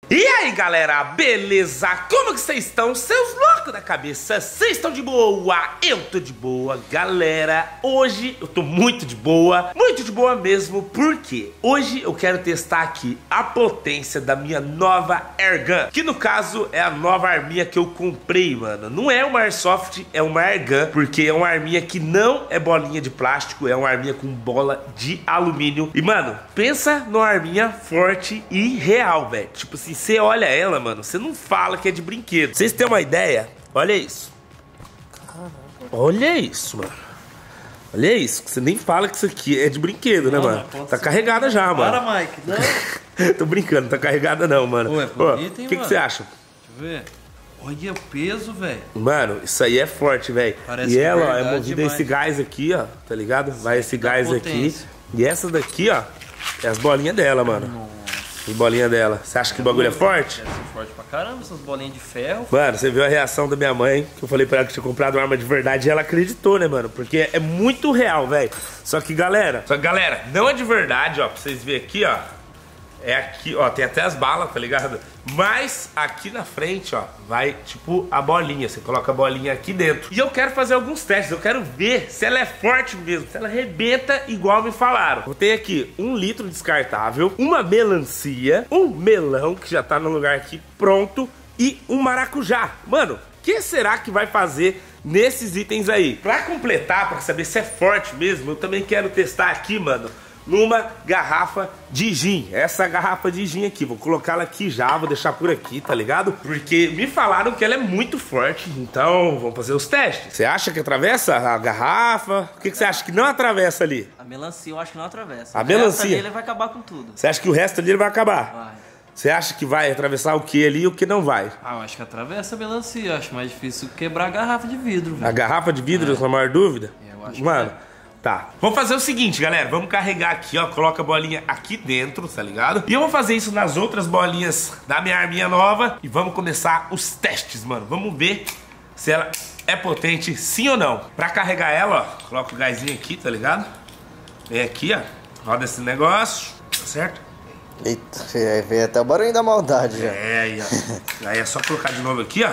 E aí galera, beleza? Como que vocês estão? Seus loucos da cabeça, vocês estão de boa? Eu tô de boa, galera. Hoje eu tô muito de boa mesmo, porque hoje eu quero testar aqui a potência da minha nova Airgun, que no caso é a nova arminha que eu comprei, mano. Não é uma Airsoft, é uma Airgun, porque é uma arminha que não é bolinha de plástico, é uma arminha com bola de alumínio. E mano, pensa numa arminha forte e real, velho. Tipo assim, você olha ela, mano, você não fala que é de brinquedo. Vocês têm uma ideia? Olha isso. Olha isso, mano. Olha isso. Você nem fala que isso aqui é de brinquedo, né, mano? Tá carregada já, mano. Para, Mike. Não. Tô brincando, não tá carregada não, mano. Ué, bonito, hein, o que você acha? Deixa eu ver. Olha o peso, velho. Mano, isso aí é forte, velho. E ela, ó, é movida esse gás aqui, ó. Tá ligado? Vai esse gás aqui. E essa daqui, ó, é as bolinhas dela, mano. As bolinhas dela. Você acha que o bagulho é forte? É forte pra caramba, essas bolinhas de ferro. Mano, você viu a reação da minha mãe, que eu falei pra ela que tinha comprado uma arma de verdade, e ela acreditou, né, mano? Porque é muito real, velho. Só que, galera, não é de verdade, ó. Pra vocês verem aqui, ó. É aqui, ó, tem até as balas, tá ligado? Mas aqui na frente, ó, vai tipo a bolinha. Você coloca a bolinha aqui dentro. E eu quero fazer alguns testes, eu quero ver se ela é forte mesmo, se ela arrebenta igual me falaram. Eu tenho aqui 1 litro descartável, uma melancia, um melão que já tá no lugar aqui pronto e um maracujá. Mano, o que será que vai fazer nesses itens aí? Pra completar, pra saber se é forte mesmo, eu também quero testar aqui, mano, numa garrafa de gin. Essa garrafa de gin aqui, vou colocá-la aqui já, vou deixar por aqui, tá ligado? Porque me falaram que ela é muito forte, então vamos fazer os testes. Você acha que atravessa a garrafa? O que você acha que não atravessa ali? A melancia eu acho que não atravessa. A melancia? O resto dele vai acabar com tudo. Você acha que o resto ali vai acabar? Vai. Você acha que vai atravessar o que ali e o que não vai? Ah, eu acho que atravessa a melancia. Eu acho mais difícil quebrar a garrafa de vidro, velho. A garrafa de vidro, é a maior dúvida? Eu acho Mano, que tá. Vamos fazer o seguinte, galera. Vamos carregar aqui, ó. Coloca a bolinha aqui dentro, tá ligado? E eu vou fazer isso nas outras bolinhas da minha arminha nova. E vamos começar os testes, mano. Vamos ver se ela é potente, sim ou não. Pra carregar ela, ó, coloca o gásinho aqui, tá ligado? Vem aqui, ó. Roda esse negócio, tá certo? Eita, veio até o barulho da maldade já. É, aí, ó. Aí é só colocar de novo aqui, ó.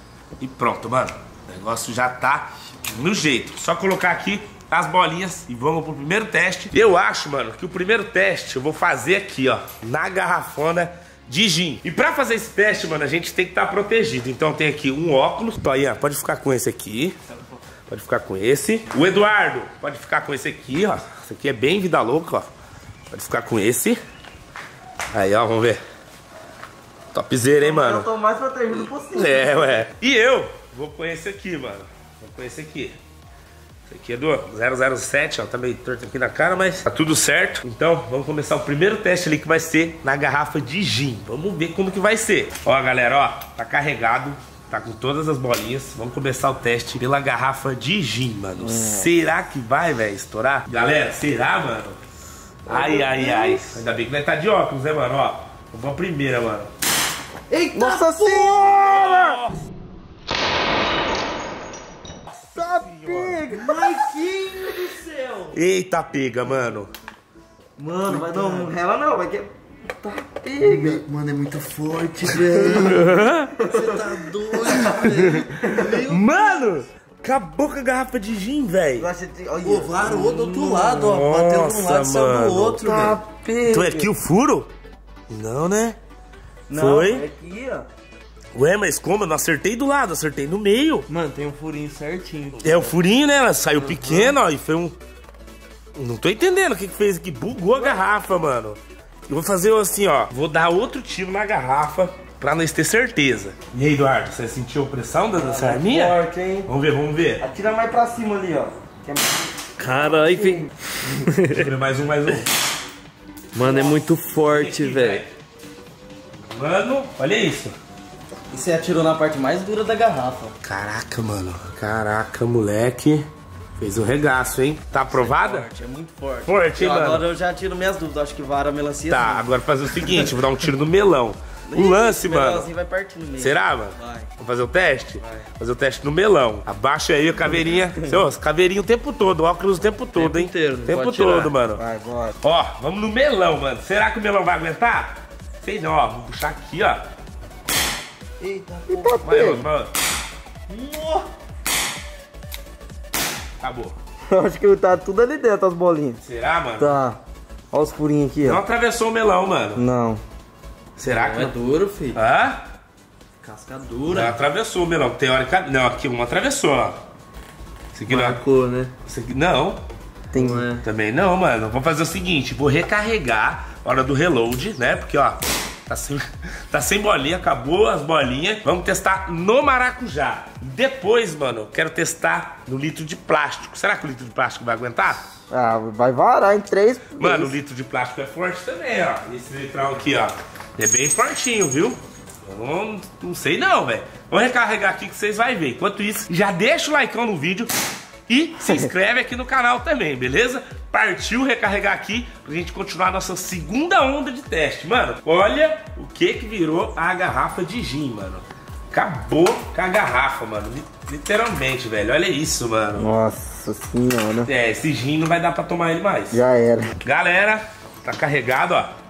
E pronto, mano. O negócio já tá no jeito. Só colocar aqui as bolinhas e vamos pro primeiro teste. Eu acho, mano, que o primeiro teste eu vou fazer aqui, ó, na garrafona de gin. E pra fazer esse teste, mano, a gente tem que estar protegido. Então tem aqui um óculos. Ian, pode ficar com esse aqui. Pode ficar com esse. O Eduardo pode ficar com esse aqui, ó. Esse aqui é bem vida louca, ó. Pode ficar com esse. Aí, ó, vamos ver. Topzera, hein, mano. Eu tô mais protegido possível. É, ué. E eu vou com esse aqui, mano. Vou com esse aqui. Esse aqui é do 007, ó. Tá meio torto aqui na cara, mas tá tudo certo. Então, vamos começar o primeiro teste ali, que vai ser na garrafa de gin. Vamos ver como que vai ser. Ó, galera, ó. Tá carregado. Tá com todas as bolinhas. Vamos começar o teste pela garrafa de gin, mano. Será que vai, velho, estourar? Galera, será, mano? Ai, ai, ai. Ainda bem que nós tá de óculos, né, mano? Ó, vamos a primeira, mano. Eita, nossa senhora! Nossa pega! Marquinho do céu! Eita, pega, mano. Mano, vai não rela não, vai que... Tá pega! Mano, é muito forte, velho. Você tá doido, velho. Mano! Acabou com a garrafa de gin, velho. Pô, varou do outro lado, ó. Bateu de um lado e saiu do outro, tá velho. Então é aqui o furo? Não, né? Não, foi? É aqui, ó. Ué, mas como? Eu não acertei do lado, acertei no meio. Mano, tem um furinho certinho. É o furinho, né? Ela saiu pequeno, ó, e foi um... Não tô entendendo o que fez aqui. Bugou a garrafa, mano. Eu vou fazer assim, ó. Vou dar outro tiro na garrafa pra nós ter certeza. E aí, Eduardo, você sentiu a pressão dessa arminha? Forte, hein? Vamos ver, vamos ver. Atira mais pra cima ali, ó. Caralho, velho. Mais um, mais um. Mano, é muito forte, velho. Mano, olha isso. E você atirou na parte mais dura da garrafa. Caraca, mano. Caraca, moleque. Fez um regaço, hein? Tá aprovada? É forte, é muito forte. Forte, hein, mano? Agora eu já tiro minhas dúvidas. Acho que vara a melancia. Tá, sim. agora fazer o seguinte, vou dar um tiro no melão. O lance, mano. Vai partir no meio. Será, mano? Vai. Vamos fazer o teste? Vai. Fazer o teste no melão. Abaixa aí a caveirinha. Seu, caveirinha o tempo todo, óculos o tempo todo, hein? Inteiro, o tempo pode todo, tirar. mano. Vai, bora. Ó, vamos no melão, mano. Será que o melão vai aguentar? Sei não, ó. Vou puxar aqui, ó. Eita, Vai outro, vai outro. Acabou. Acho que tá tudo ali dentro, as bolinhas. Será, mano? Tá. Olha os furinhos aqui, Não ó. atravessou o melão, mano. Não. Será que Não é duro, filho. Hã? Casca Não dura. atravessou o melão. Teoricamente. Não, aqui um atravessou, ó. Esse aqui não. Marcou, né? Esse aqui não. Tem. Não é. Também não, mano. Vou fazer o seguinte, vou recarregar na hora do reload, né? Porque, ó, tá sem bolinha, acabou as bolinhas. Vamos testar no maracujá. Depois, mano, quero testar no litro de plástico. Será que o litro de plástico vai aguentar? Ah, vai varar em 3. Mano, o litro de plástico é forte também, ó. Esse litrão aqui, ó, é bem fortinho, viu? Eu não sei não, velho. Vou recarregar aqui que vocês vão ver. Enquanto isso, já deixa o likeão no vídeo e se inscreve aqui no canal também, beleza? Partiu recarregar aqui pra gente continuar a nossa segunda onda de teste. Mano, olha o que virou a garrafa de gin, mano. Acabou com a garrafa, mano. Literalmente, velho. Olha isso, mano. Nossa senhora. É, esse gin não vai dar pra tomar ele mais. Já era. Galera, tá carregado, ó.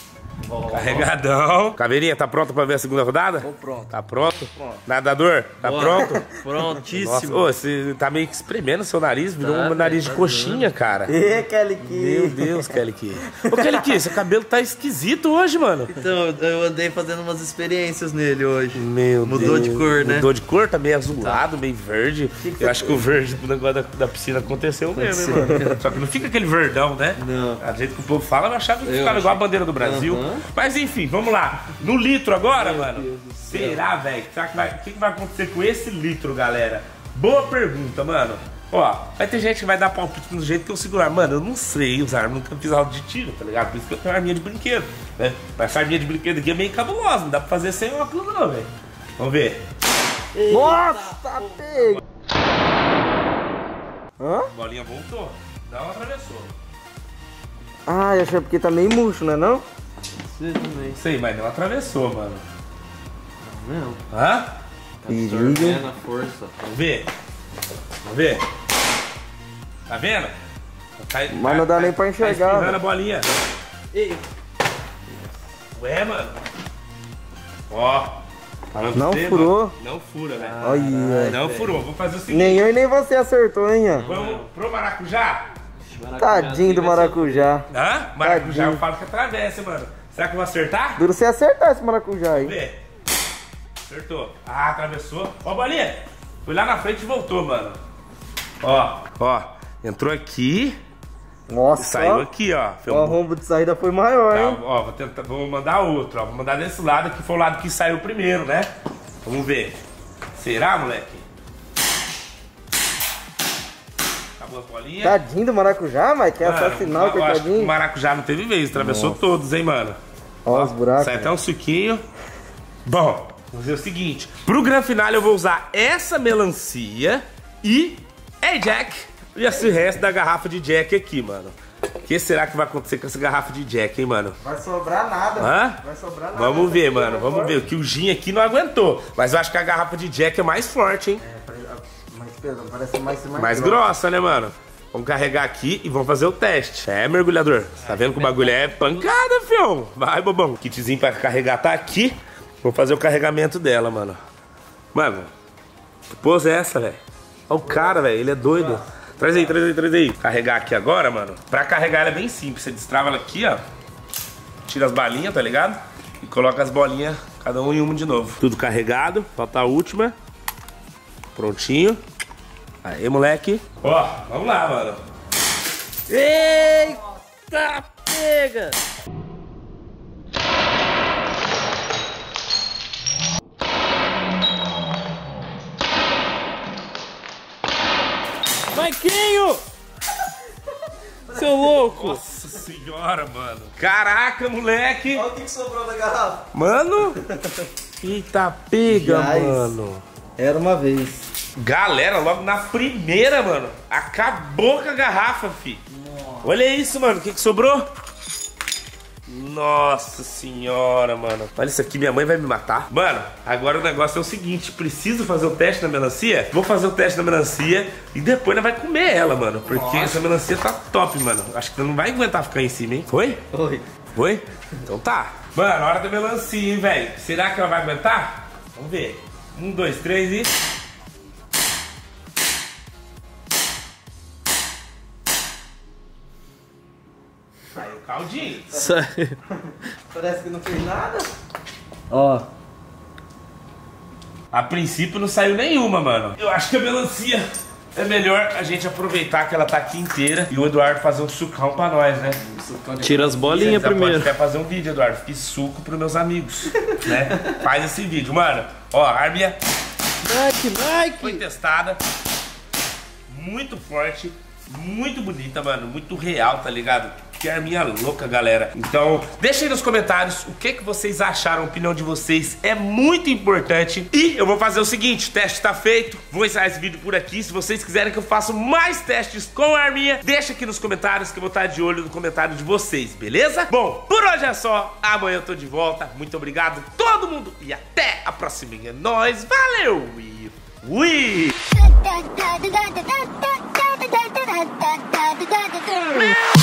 Carregadão. Caveirinha, tá pronto pra ver a segunda rodada? Tô pronto. Tá pronto? Nadador, tá pronto? Prontíssimo. Nossa, ô, você tá meio que espremendo seu nariz, virou um nariz de coxinha, cara. Ê, Kelly Key. Meu Deus, Kelly Key. Ô, Kelly Key, seu cabelo tá esquisito hoje, mano. Então, eu andei fazendo umas experiências nele hoje. Meu Mudou Deus. de cor, né? Mudou de cor, tá meio azulado, meio verde. Eu acho que o verde do negócio da piscina aconteceu mesmo, hein, mano. Só que não fica aquele verdão, né? Não. A jeito que o povo fala, eu achava que Eu ficava achei. igual a bandeira do Brasil. Uhum. Mas enfim, vamos lá. No litro agora, mano? Será, velho? O que vai acontecer com esse litro, galera? Boa pergunta, mano. Ó, vai ter gente que vai dar palpite do jeito que eu segurar. Mano, eu não sei usar, eu nunca fiz aula de tiro, tá ligado? Por isso que eu tenho arminha de brinquedo, né? Mas essa arminha de brinquedo aqui é meio cabulosa, não dá pra fazer sem óculos não, velho. Vamos ver. Nossa, tá pego. Hã? A bolinha voltou. Não atravessou. Ah, eu achei porque tá meio murcho, não é não? Você também. Não sei, mas não atravessou, mano. Não. Hã? Perigo. Absorvendo a força. Vamos ver. Vamos ver. Tá vendo? Mas não dá nem pra enxergar, Tá espirrando velho. a bolinha. Ei, Ué, mano. Ó. Falando Não pra você, furou. mano. Não fura, velho. Olha. Não furou. Vou fazer o seguinte. Nem eu e nem você acertou, hein, ó. Vamos pro maracujá? Tadinho do maracujá. Hã? Maracujá Tadinho. eu falo que atravessa, mano. Será que eu vou acertar? Duro você acertar esse maracujá Vamos aí. ver. Acertou. Ah, atravessou. Ó, bolinha. Foi lá na frente e voltou, mano. Ó. Entrou aqui. Nossa. Saiu aqui, ó. O arrombo de saída foi maior, Tá, hein? ó, vou mandar outro, ó. Vou mandar desse lado que foi o lado que saiu primeiro, né? Vamos ver. Será, moleque? Acabou as bolinhas. Tadinho do maracujá, mas quer Mano, assassinar o eu acho que o coitadinho. maracujá não teve vez, atravessou todos, hein, mano. Ó os buracos. Sai até um suquinho. Bom, vamos fazer o seguinte. Pro grande final eu vou usar essa melancia e Jack. E esse resto da garrafa de Jack aqui, mano. O que será que vai acontecer com essa garrafa de Jack, hein, mano? Vai sobrar nada. Hã? Vai sobrar nada. Vamos ver, mano. Vamos ver. Que o gin aqui não aguentou. Mas eu acho que a garrafa de Jack é mais forte, hein? Mais pesado, parece mais Mais grossa, né, mano? Vamos carregar aqui e vamos fazer o teste. É, mergulhador. Tá vendo que o bagulho é pancada, fião? Vai, bobão. O kitzinho pra carregar tá aqui. Vou fazer o carregamento dela, mano. Mano, que pose é essa, velho? Olha o cara, velho. Ele é doido. Traz aí. Carregar aqui agora, mano. Pra carregar ela é bem simples. Você destrava ela aqui, ó. Tira as balinhas, tá ligado? E coloca as bolinhas, cada um em uma de novo. Tudo carregado. Falta a última. Prontinho. Aí, moleque. Ó, vamos lá, mano. eita, pega! Maiquinho! Seu louco! Nossa senhora, mano. Caraca, moleque. Olha o que sobrou da garrafa. Mano. Eita, pega, Aliás. mano. Era uma vez. Galera, logo na primeira, mano, acabou com a garrafa, fi. Olha isso, mano, o que sobrou? Nossa senhora, mano. Olha isso aqui, minha mãe vai me matar. Mano, agora o negócio é o seguinte. Preciso fazer o teste na melancia? Vou fazer o teste na melancia e depois nós vai comer ela, mano. Porque essa melancia tá top, mano. Acho que não vai aguentar ficar em cima, hein? Foi? Oi. Foi? Então tá. Mano, hora da melancia, hein, velho? Será que ela vai aguentar? Vamos ver. 1, 2, 3 e... Saiu o caldinho. Saiu. Parece que não fez nada. Ó. A princípio não saiu nenhuma, mano. Eu acho que a melancia é melhor a gente aproveitar que ela tá aqui inteira e o Eduardo fazer um sucão pra nós, né? Tira as bolinhas primeiro. Pode até fazer um vídeo, Eduardo. Fiz suco pros meus amigos, né? Faz esse vídeo, mano. Ó, a arminha foi testada. Muito forte. Muito bonita, mano. Muito real, tá ligado? Que arminha louca, galera. Então, deixa aí nos comentários o que vocês acharam, a opinião de vocês é muito importante. E eu vou fazer o seguinte, o teste tá feito. Vou encerrar esse vídeo por aqui. Se vocês quiserem que eu faça mais testes com a arminha, deixa aqui nos comentários que eu vou estar de olho no comentário de vocês, beleza? Bom, por hoje é só. Amanhã eu tô de volta. Muito obrigado a todo mundo e até a próxima. É nóis, valeu e fui!